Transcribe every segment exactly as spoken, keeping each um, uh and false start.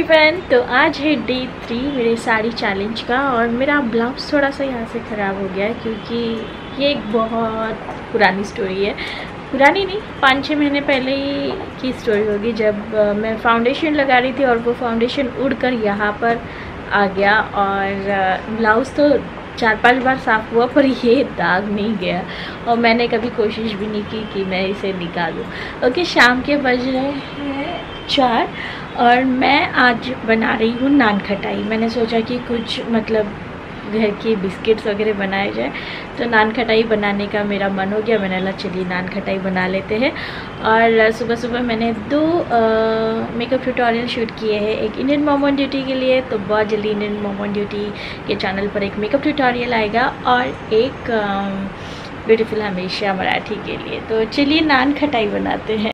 Everyone, तो आज है डे थ्री मेरे साड़ी चैलेंज का। और मेरा ब्लाउज़ थोड़ा सा यहाँ से ख़राब हो गया है क्योंकि ये एक बहुत पुरानी स्टोरी है। पुरानी नहीं, पाँच छः महीने पहले ही की स्टोरी होगी, जब अ, मैं फाउंडेशन लगा रही थी और वो फाउंडेशन उड़कर यहाँ पर आ गया। और ब्लाउज़ तो चार पांच बार साफ़ हुआ पर ये दाग नहीं गया, और मैंने कभी कोशिश भी नहीं की कि मैं इसे निकालूं। ओके, शाम के बज रहे हैं चार और मैं आज बना रही हूँ नान खटाई। मैंने सोचा कि कुछ मतलब घर के बिस्किट्स वगैरह बनाए जाए, तो नान खटाई बनाने का मेरा मन हो गया। मैंने बोला चलिए नान खटाई बना लेते हैं। और सुबह सुबह मैंने दो मेकअप ट्यूटोरियल शूट किए हैं, एक इंडियन मॉम ऑन ड्यूटी के लिए, तो बहुत जल्दी इंडियन मॉम ऑन ड्यूटी के चैनल पर एक मेकअप ट्यूटोरियल आएगा, और एक ब्यूटीफुल हमेशा मराठी के लिए। तो चलिए नान खटाई बनाते हैं।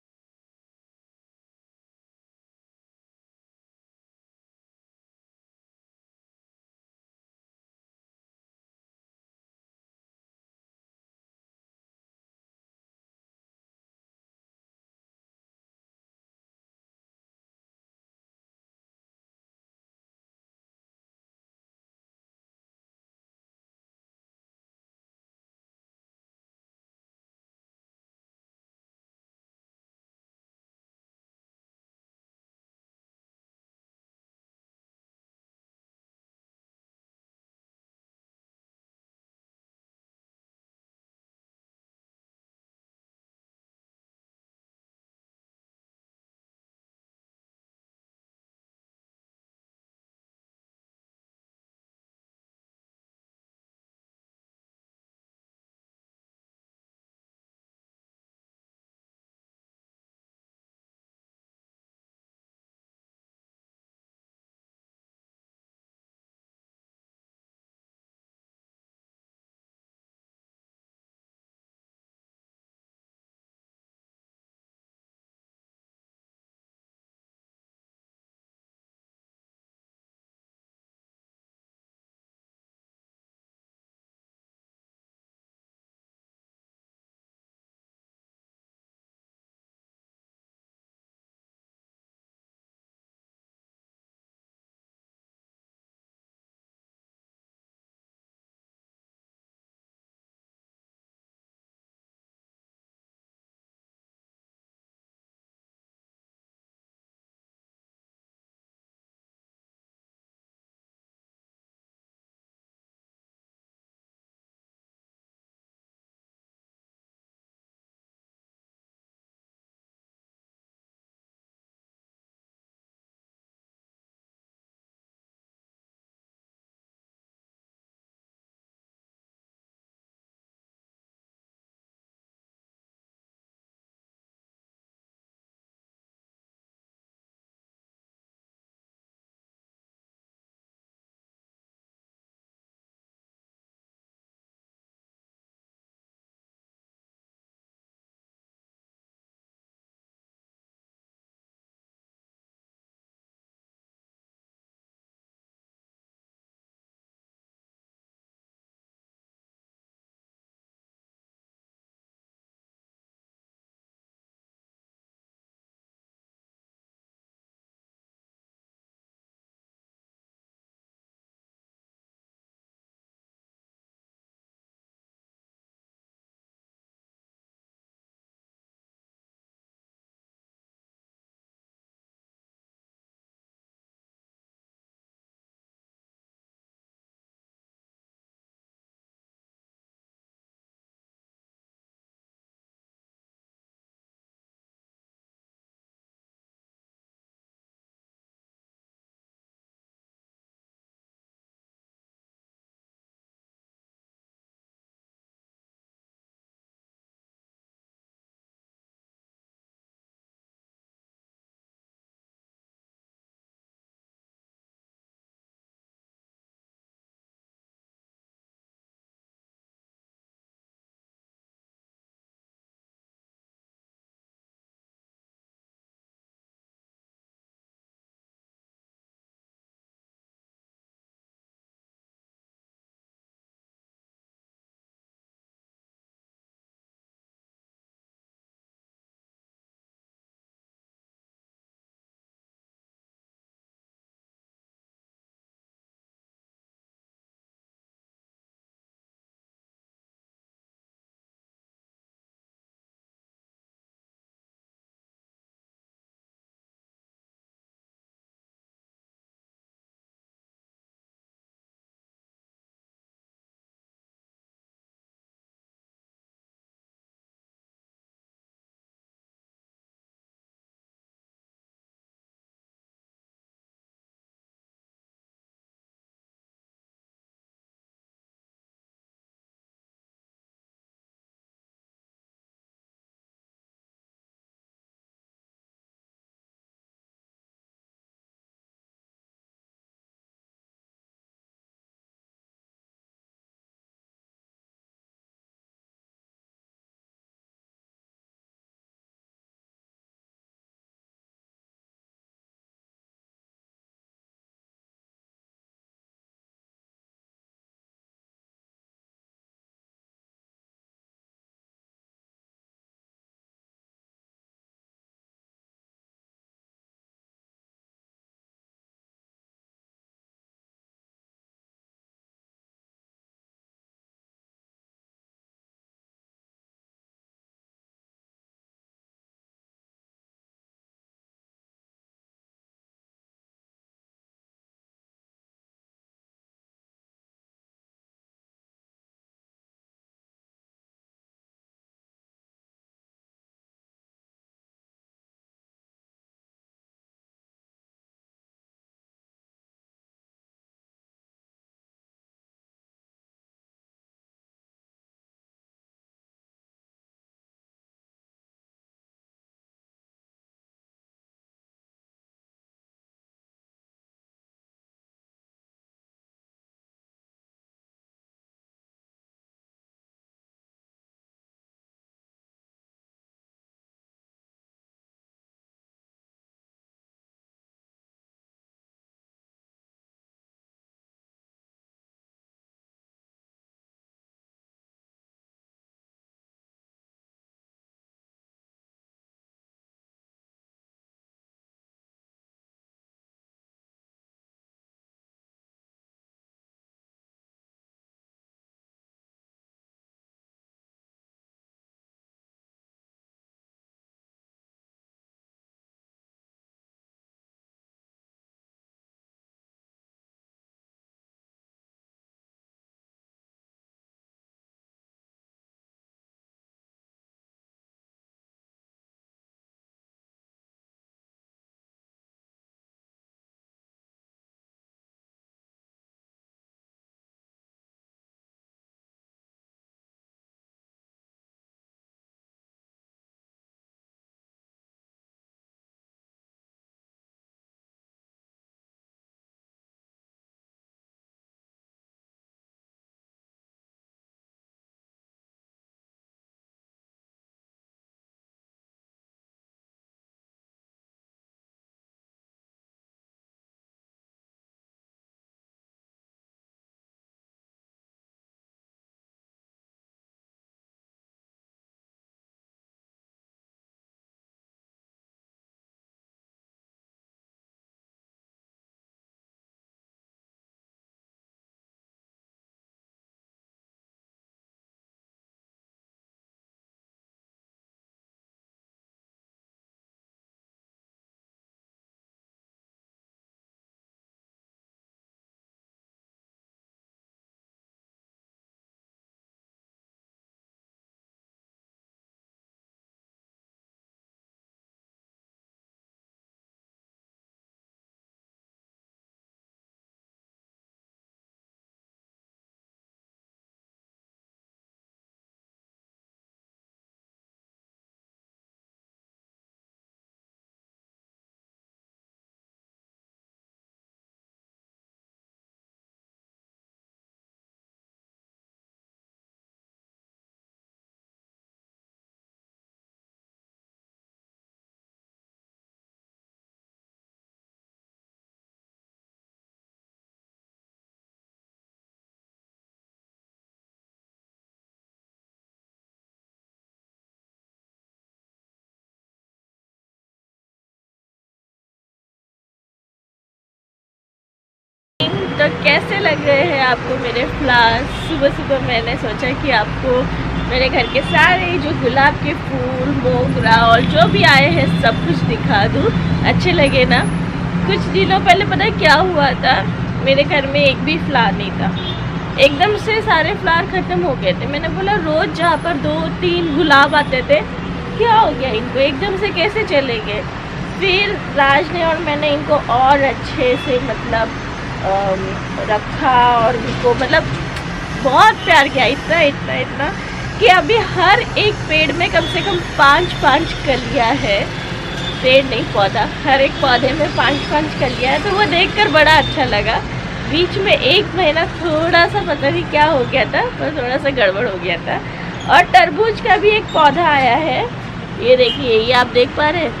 तो कैसे लग रहे हैं आपको मेरे फ्लावर्स? सुबह सुबह मैंने सोचा कि आपको मेरे घर के सारे जो गुलाब के फूल, मोगरा और जो भी आए हैं सब कुछ दिखा दूँ, अच्छे लगे ना। कुछ दिनों पहले पता है क्या हुआ था, मेरे घर में एक भी फ्लावर नहीं था, एकदम से सारे फ्लावर ख़त्म हो गए थे। मैंने बोला रोज़ जहाँ पर दो तीन गुलाब आते थे, क्या हो गया इनको, एकदम से कैसे चले गए। फिर राज ने और मैंने इनको और अच्छे से मतलब रखा और इनको मतलब बहुत प्यार किया, इतना इतना इतना कि अभी हर एक पेड़ में कम से कम पाँच पाँच कलियाँ है। पेड़ नहीं पौधा, हर एक पौधे में पाँच पाँच कलियाँ है, तो वो देखकर बड़ा अच्छा लगा। बीच में एक महीना थोड़ा सा पता नहीं क्या हो गया था, पर थोड़ा सा गड़बड़ हो गया था। और तरबूज का भी एक पौधा आया है, ये देखिए, ये आप देख पा रहे हैं,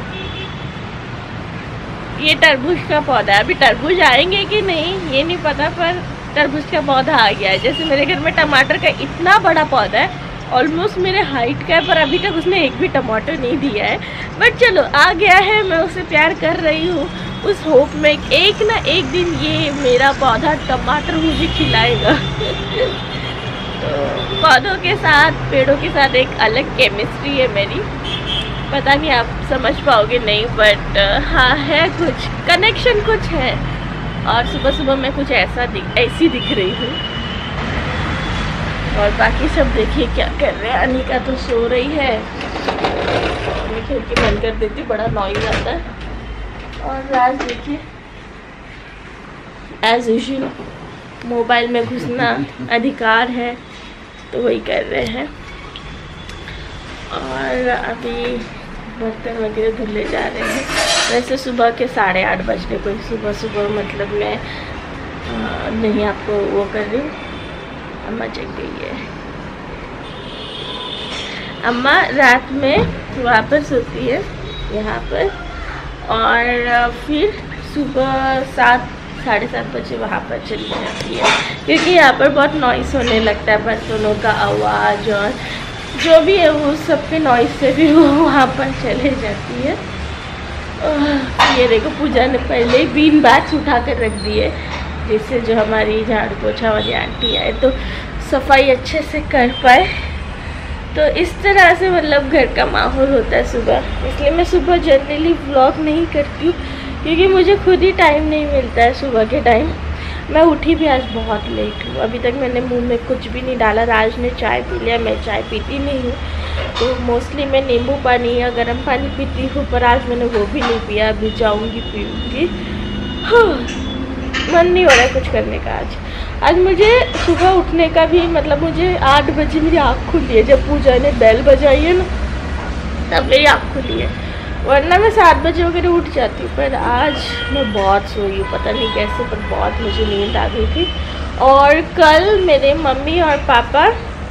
ये तरबूज का पौधा है। अभी तरबूज आएंगे कि नहीं ये नहीं पता, पर तरबूज का पौधा आ गया है। जैसे मेरे घर में टमाटर का इतना बड़ा पौधा है, ऑलमोस्ट मेरे हाइट का है, पर अभी तक उसने एक भी टमाटर नहीं दिया है। बट चलो आ गया है, मैं उसे प्यार कर रही हूँ उस होप में एक ना एक दिन ये मेरा पौधा टमाटर मुझे खिलाएगा। तो पौधों के साथ, पेड़ों के साथ एक अलग केमिस्ट्री है मेरी, पता नहीं आप समझ पाओगे नहीं, बट हाँ है, कुछ कनेक्शन कुछ है। और सुबह सुबह मैं कुछ ऐसा दिख ऐसी दिख रही हूँ। और बाकी सब देखिए क्या कर रहे हैं। अनिका तो सो रही है, मैं खिड़की बंद कर देती, बड़ा नॉइज आता है। और राज देखिए एज यूजुअल मोबाइल में घुसना अधिकार है, तो वही कर रहे हैं। और अभी बर्तन वगैरह धुले जा रहे हैं। वैसे सुबह के साढ़े आठ बजने को, सुबह सुबह मतलब मैं आ, नहीं आपको वो कर रही हूँ। अम्मा जग गई है। अम्मा रात में वहाँ पर सोती है यहाँ पर, और फिर सुबह सात साढ़े सात बजे वहाँ पर चली जाती है, क्योंकि यहाँ पर बहुत नॉइस होने लगता है, बर्तनों का आवाज़ और जो भी है वो सबके नॉइस से भी वो वहाँ पर चले जाती है। ये देखो पूजा ने पहले ही बीन बैग्स उठा कर रख दिए, जिससे जो हमारी झाड़ू पोछा वाली आंटी आए तो सफाई अच्छे से कर पाए। तो इस तरह से मतलब घर का माहौल होता है सुबह। इसलिए मैं सुबह जनरली व्लॉग नहीं करती हूँ, क्योंकि मुझे खुद ही टाइम नहीं मिलता है सुबह के टाइम। मैं उठी भी आज बहुत लेट हूँ, अभी तक मैंने मुंह में कुछ भी नहीं डाला। राज ने चाय पी लिया, मैं चाय पीती नहीं हूँ, तो मोस्टली मैं नींबू पानी या गर्म पानी पीती हूँ, पर आज मैंने वो भी नहीं पिया। अभी जाऊँगी पीऊँगी। हाँ, मन नहीं हो रहा है कुछ करने का आज। आज मुझे सुबह उठने का भी मतलब मुझे आठ बजे मेरी आँख खुली है, जब पूजा ने बेल बजाई है ना तब मेरी आँख खुली है, वरना मैं सात बजे वगैरह उठ जाती हूँ। पर आज मैं बहुत सोई हूँ, पता नहीं कैसे, पर बहुत मुझे नींद आ गई थी। और कल मेरे मम्मी और पापा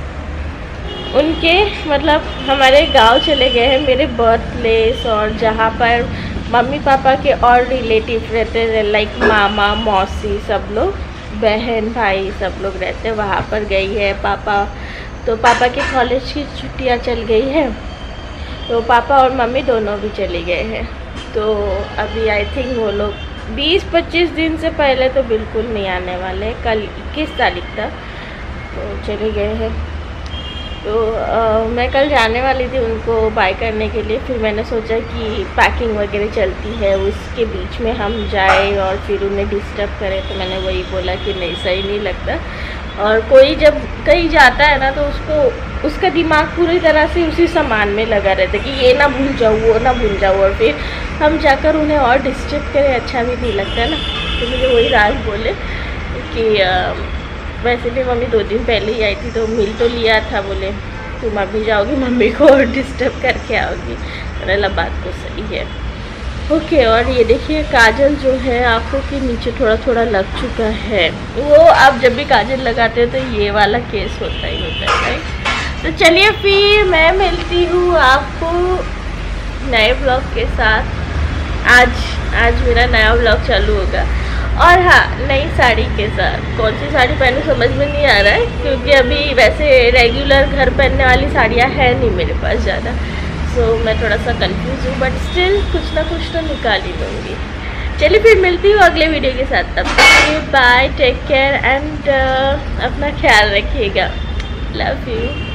उनके मतलब हमारे गांव चले गए हैं, मेरे बर्थ प्लेस, और जहाँ पर मम्मी पापा के और रिलेटिव रहते हैं, लाइक मामा मौसी, सब लोग बहन भाई सब लोग रहते हैं, वहाँ पर गई है पापा। तो पापा के कॉलेज की छुट्टियाँ चल गई है, तो पापा और मम्मी दोनों भी चले गए हैं। तो अभी आई थिंक वो लोग बीस पच्चीस दिन से पहले तो बिल्कुल नहीं आने वाले, कल इक्कीस तारीख तक तो चले गए हैं। तो आ, मैं कल जाने वाली थी उनको बाय करने के लिए, फिर मैंने सोचा कि पैकिंग वगैरह चलती है, उसके बीच में हम जाए और फिर उन्हें डिस्टर्ब करें, तो मैंने वही बोला कि नहीं, सही नहीं लगता। और कोई जब कहीं जाता है ना तो उसको उसका दिमाग पूरी तरह से उसी सामान में लगा रहता है कि ये ना भूल जाऊँ, वो ना भूल जाऊँ, और फिर हम जाकर उन्हें और डिस्टर्ब करें, अच्छा भी नहीं लगता है ना। तो मुझे वही राज बोले कि आ, वैसे भी मम्मी दो दिन पहले ही आई थी तो मिल तो लिया था, बोले तुम अभी जाओगी मम्मी को और डिस्टर्ब करके आओगी। मैंने बात तो सही है। ओके, और ये देखिए काजल जो है आँखों के नीचे थोड़ा थोड़ा लग चुका है। वो आप जब भी काजल लगाते हैं तो ये वाला केस होता ही होता है, राइट। तो चलिए फिर मैं मिलती हूँ आपको नए ब्लॉग के साथ। आज आज मेरा नया ब्लॉग चालू होगा, और हाँ, नई साड़ी के साथ। कौन सी साड़ी पहनूं समझ में नहीं आ रहा है, क्योंकि अभी वैसे रेगुलर घर पहनने वाली साड़ियाँ है नहीं मेरे पास ज़्यादा, सो so, मैं थोड़ा सा कंफ्यूज हूँ, बट स्टिल कुछ ना कुछ तो निकाल ही लूँगी। चलिए फिर मिलती हूँ अगले वीडियो के साथ, तब तक बाय, टेक केयर एंड अपना ख्याल रखिएगा, लव यू।